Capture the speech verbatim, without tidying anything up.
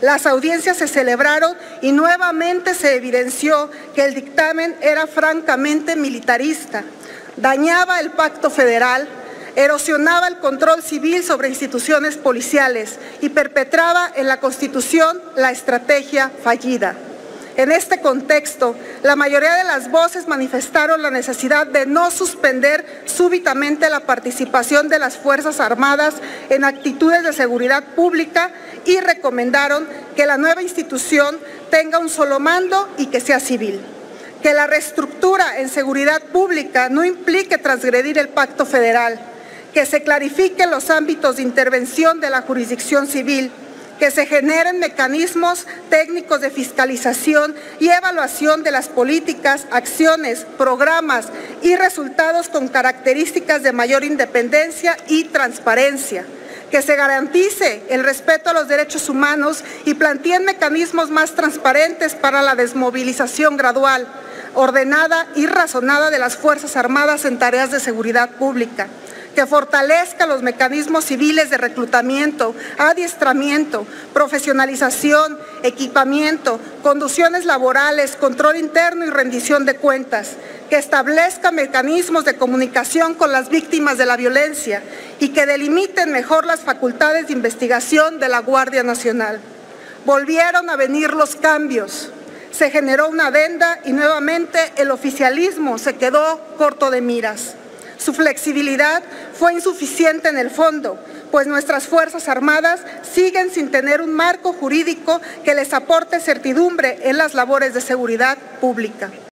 Las audiencias se celebraron y nuevamente se evidenció que el dictamen era francamente militarista, dañaba el pacto federal, erosionaba el control civil sobre instituciones policiales y perpetraba en la Constitución la estrategia fallida. En este contexto, la mayoría de las voces manifestaron la necesidad de no suspender súbitamente la participación de las Fuerzas Armadas en actitudes de seguridad pública y recomendaron que la nueva institución tenga un solo mando y que sea civil. Que la reestructura en seguridad pública no implique transgredir el pacto federal, que se clarifiquen los ámbitos de intervención de la jurisdicción civil, que se generen mecanismos técnicos de fiscalización y evaluación de las políticas, acciones, programas y resultados con características de mayor independencia y transparencia, que se garantice el respeto a los derechos humanos y planteen mecanismos más transparentes para la desmovilización gradual, ordenada y razonada de las Fuerzas Armadas en tareas de seguridad pública, que fortalezca los mecanismos civiles de reclutamiento, adiestramiento, profesionalización, equipamiento, conducciones laborales, control interno y rendición de cuentas, que establezca mecanismos de comunicación con las víctimas de la violencia y que delimiten mejor las facultades de investigación de la Guardia Nacional. Volvieron a venir los cambios. Se generó una adenda y nuevamente el oficialismo se quedó corto de miras. Su flexibilidad fue insuficiente en el fondo, pues nuestras Fuerzas Armadas siguen sin tener un marco jurídico que les aporte certidumbre en las labores de seguridad pública.